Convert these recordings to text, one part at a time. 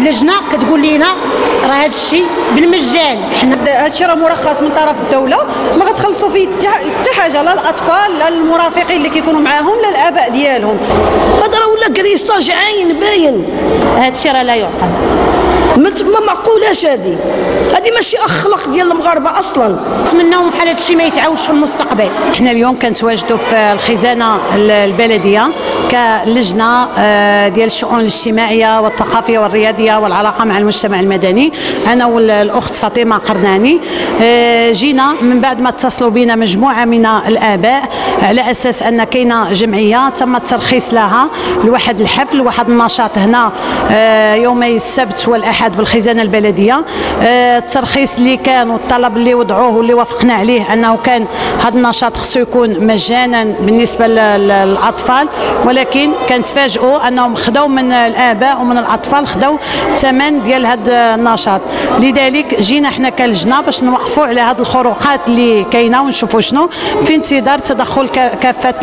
اللجنه كتقول لنا راه هذا الشيء بالمجان. حنا هذا الشيء راه مرخص من طرف الدوله، ما غتخلصوا فيه حتى حاجه، لا الاطفال لا المرافقين اللي كيكونوا معاهم لا الاباء ديالهم. هذا راه ولا كريساج عاين باين. هذا الشيء راه لا يعقل، ما معقولاش. هذه ماشي اخلاق ديال المغاربه اصلا. نتمناو بحال هذا الشيء ما يتعاودش في المستقبل. احنا اليوم كنتواجدوا في الخزانه البلديه كلجنه ديال الشؤون الاجتماعيه والثقافيه والرياضيه والعلاقه مع المجتمع المدني، انا والاخت فاطمه قرناني. جينا من بعد ما اتصلوا بنا مجموعه من الاباء على اساس ان كاينه جمعيه تم الترخيص لها لواحد الحفل، واحد النشاط هنا يومي السبت والاحد بالخزانه البلديه. الترخيص اللي كان والطلب اللي وضعوه واللي وافقنا عليه انه كان هذا النشاط خصو يكون مجانا بالنسبه للاطفال، ولكن كنتفاجئوا انهم خداو من الاباء ومن الاطفال خداو الثمن ديال هذا النشاط. لذلك جينا حنا كلجنه باش نوقفوا على هذه الخروقات اللي كاينه ونشوفوا شنو في انتظار تدخل كافه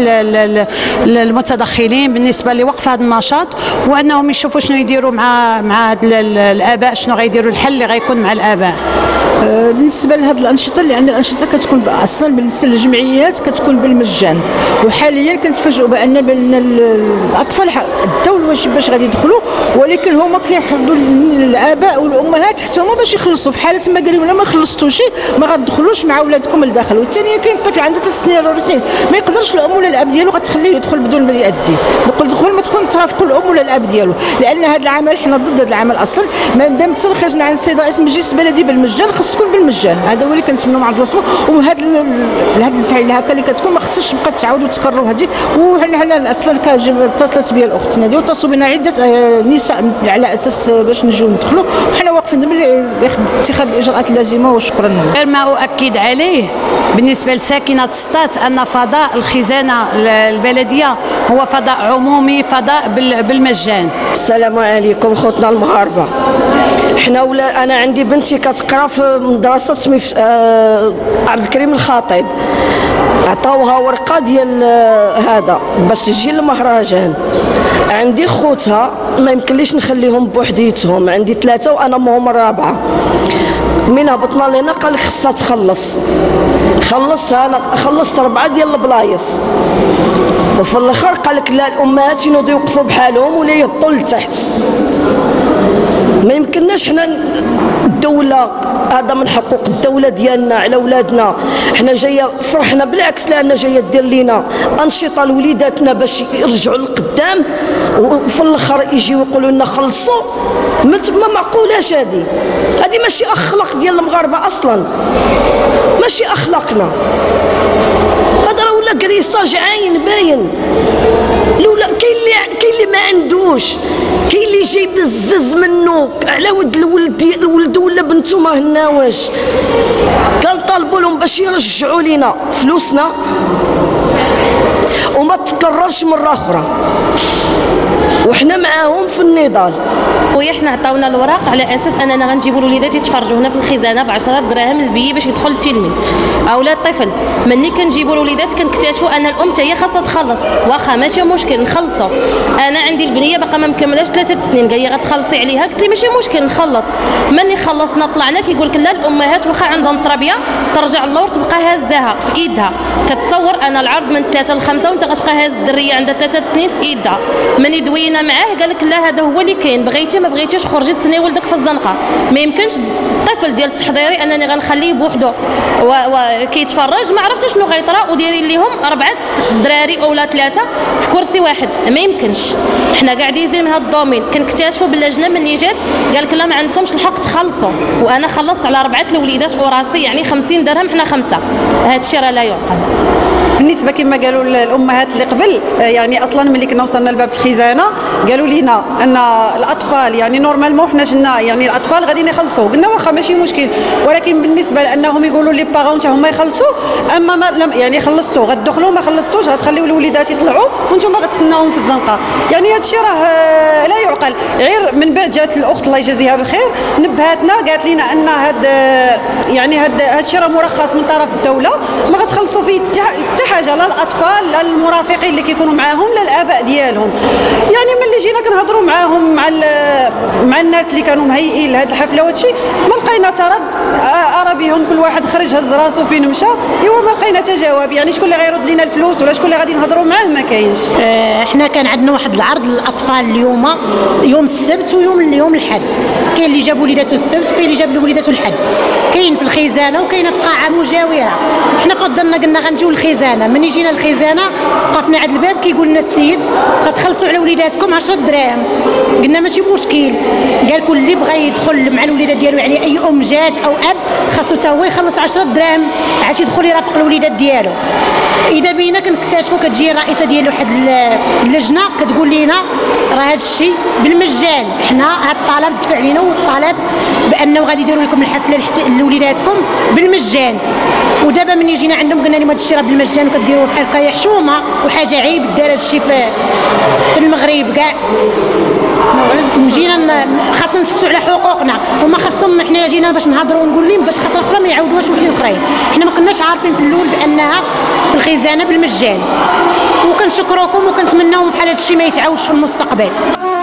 المتدخلين بالنسبه لوقف هذا النشاط، وانهم يشوفوا شنو يديروا مع الاباء، شنو غيديروا الحل اللي غيكون مع الاباء. بالنسبه لهذه الانشطه، لان الانشطه كتكون اصلا بالنسبه للجمعيات كتكون بالمجان، وحاليا كنتفاجئوا بان الاطفال الدوله باش غادي يدخلوا، ولكن هما كيحرضوا الاباء والامهات حتى هما باش يخلصوا. في حاله ما قالوا ما خلصتوش ما غتدخلوش مع ولادكم لداخل. والثانيه كاين طفل عنده 3 سنين ولا 4 سنين ما يقدرش الام ولا الاب ديالو غتخليه يدخل بدون ما يأدي. نقول دخول ما تكون ترافقوا الام ولا الاب ديالو، لان هذا العمل حنا ضد هذا العمل اصلا. ما دام الترخيص من عند السيد رئيس المجلس البلدي بالمجان خص تكون بالمجان. هذا هو اللي كنتمنوا مع الرسمه. وهذا الفعل هكا اللي كتكون ما خصش تبقى تعاود وتكرر هذه. وحنا اصلا اتصلت بي اختنا ديال اتصلوا بنا عده نساء على اساس باش نجيو ندخلوا، وحنا واقفين اتخاذ الاجراءات اللازمه. وشكرا لهم. غير ما اؤكد عليه بالنسبه لساكنه سطات ان فضاء الخزانه البلديه هو فضاء عمومي، فضاء بالمجان. السلام عليكم خوتنا المغاربه. انا عندي بنتي كتقرا في مدرسه عبد الكريم الخطيب، عطاوها ورقه ديال هذا باش تجي للمهرجان. عندي خوتها ما يمكنليش نخليهم بوحديتهم، عندي 3 وانا امهم الرابعه. من هبطنا لهنا قال لك خصها تخلص. خلصتها انا، خلصت 4 ديال البلايص، وفي الاخر قال لك لا، الامهات ينوضوا يوقفوا بحالهم ولا يهبطوا لتحت. ما يمكنناش حنا الدوله، هذا من حقوق الدوله ديالنا على ولادنا. حنا جايه فرحنا بالعكس، لان جايه دير لينا انشطه لوليداتنا باش يرجعوا للقدام، وفي الاخر يجيو يقولوا لنا خلصوا. ما معقولاش. هذه ماشي اخلاق ديال المغاربه اصلا، ماشي اخلاقنا. هذا راه ولا كريساج عاين باين. لولا كاين اللي ما عندوش، كاين اللي جاي بزز منه على ود الولد ولا بنته ما هناواش. كنطالبوا لهم باش يرجعوا لينا فلوسنا وما تكررش مره اخرى، وحنا معاهم في النضال. وحنا عطاونا الوراق على اساس اننا غنجيبوا الوليدات يتفرجوا هنا في الخزانه ب 10 دراهم البي باش يدخل التلميذ اولا الطفل. مني كنجيبوا الوليدات كنكتشفوا ان الام حتى هي خاصها تخلص. واخا ماشي مشكل نخلصوا. انا عندي البنيه باقا ما مكملاش 3 سنين، قال لي غتخلصي عليها، قلت لي ماشي مشكل نخلص. مني خلصنا طلعنا كيقول لك لا، الامهات واخا عندهم التربيه ترجع اللور تبقى هازاها في ايدها. كتصور انا العرض من 3 ل 5 وانت غتبقى هاز الدريه عندها 3 سنين في ايدها. مني دوينا معاه قال لك لا، هذا هو اللي كاين، بغيتي ما بغيتيش خرجي تسني ولدك في الزنقه. ما يمكنش الطفل ديال التحضيري انني غنخليه بوحدو وكيتفرج، ما عرفتش شنو غيطرا وديري ليهم 4 دراري اولا 3 في كرسي واحد. ما يمكنش. حنا قاعدين من هذا الدومين كنكتشفوا باللجنه مني جات قال لك لا ما عندكمش الحق تخلصوا، وانا خلصت على 4 الوليدات وراسي يعني 50 درهم، حنا 5. هذا الشيء راه لا يعقل. بالنسبه كما قالوا الامهات اللي قبل، يعني اصلا ملي كنا وصلنا لباب الخزانه قالوا لينا ان الاطفال يعني نورمالمون حنا جنا يعني الاطفال غاديين يخلصوا. قلنا واخا ماشي مشكل، ولكن بالنسبه لانهم يقولوا لي باغون حتى هما يخلصوا، اما ما يعني خلصتوا غتدخلوا، ما خلصتوش غتخليو الوليدات يطلعوا وانتم غتسناوهم في الزنقه. يعني هذا الشيء راه لا يعقل. غير من بعد جات الاخت الله يجازيها بخير نبهاتنا، قالت لنا ان هذا الشيء راه مرخص من طرف الدوله، ما غتخلصوا فيه حاجه، لا الاطفال لا المرافقين اللي كيكونوا معاهم لا الاباء ديالهم. يعني ملي جينا كنهضروا معاهم مع الناس اللي كانوا مهيئين لهذه الحفله وهذا الشيء ما لقينا ترد. ارى بهم كل واحد خرج هز راسو فين مشى، ايوا ما لقينا حتى جواب. يعني شكون اللي غيرد لنا الفلوس ولا شكون اللي غادي نهضروا معاه؟ ما كاينش. احنا كان عندنا واحد العرض للاطفال اليوم، يوم السبت ويوم الحد. كاين اللي جابوا وليداتو السبت وكاين اللي جاب وليداتو الحد، كاين في الخزانه وكاين في قاعه مجاوره. حنا قدرنا قلنا غنجيو للخزانه، من جينا للخزانه وقفنا عند الباب كيقول لنا السيد غتخلصوا على وليداتكم 10 دراهم. قلنا ماشي مشكل، قال كل اللي بغى يدخل مع الوليدات ديالو، يعني اي ام جات او اب خاصو حتى هو يخلص 10 دراهم عاد يدخل يرافق الوليدات ديالو. اذا بينا كنكتشفوا كتجي الرئيسه ديال واحد اللجنه كتقول لنا راه هذا الشيء بالمجان، حنا هذا الطلب دفع علينا والطلب بانه غادي يديروا لكم الحفله لوليداتكم بالمجان. ودابا ملي جينا عندهم قلنا لهم هذا الشيء راه بالمجان وكديروا بحال هكا حشومه وحاجه عيب دار هذا الشيء في المغرب كاع. وجينا خاصنا نسكتوا على حقوقنا، هما خاصهم حنا جينا باش نهضروا ونقول لهم باش خاطر اخرى ما يعاودوهاش وحدين اخرين. حنا ما كناش عارفين في الاول بانها في الخزانه بالمجان، وكنشكروكم وكنتمناو بحال هذا الشيء ما يتعاودش في المستقبل.